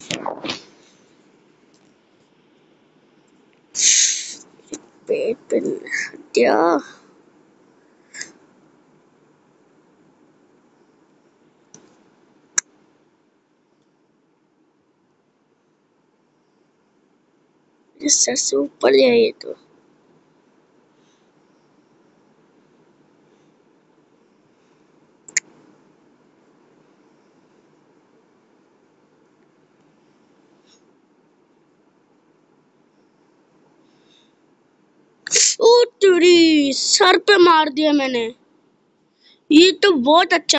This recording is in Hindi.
पेट पे हत्या। सर से ऊपर ले आइए तो ओ तेरी सर पे मार दिया मैंने। ये तो बहुत अच्छा